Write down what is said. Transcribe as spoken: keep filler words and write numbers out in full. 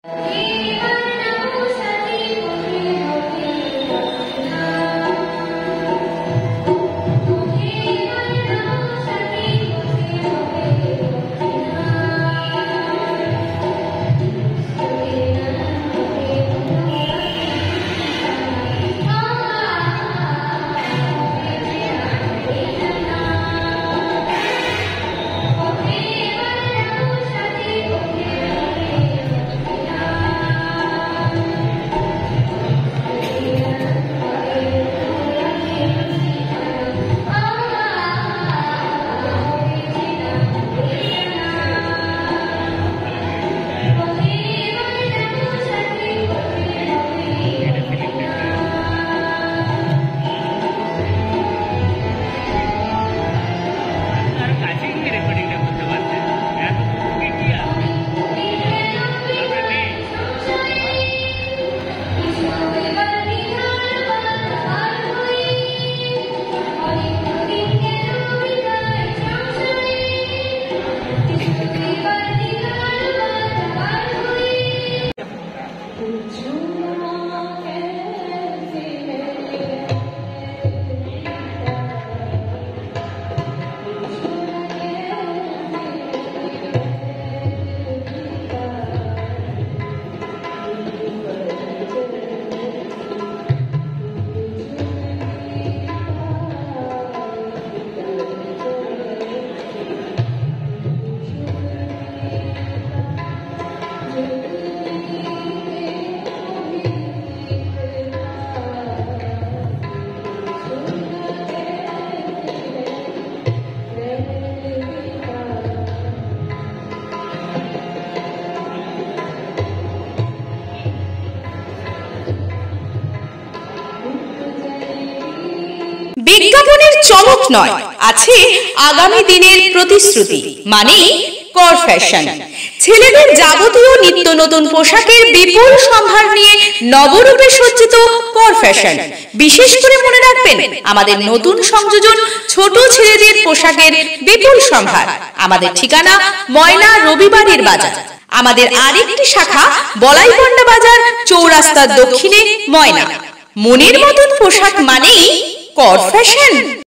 বিজ্ঞাপনের চমক নয়, আছে আগামী দিনের প্রতিশ্রুতি, মানে কর ফ্যাশন। ছেলেদের যাবতীয় নিত্য নতুন পোশাকের বিপুল সম্ভার নিয়ে নবরূপে সজ্জিত কর ফ্যাশন। বিশেষ করে মনে রাখবেন, আমাদের নতুন সংযোজন ছোট ছেলেদের পোশাকের বিপুল সম্ভার। আমাদের ঠিকানা ময়না রবিবারের বাজার। আমাদের আরেকটি শাখা বলাইপন্ডা বাজার, চৌরাস্তার দক্ষিণে ময়না। মনের মতন পোশাক মানেই কর ফ্যাশন।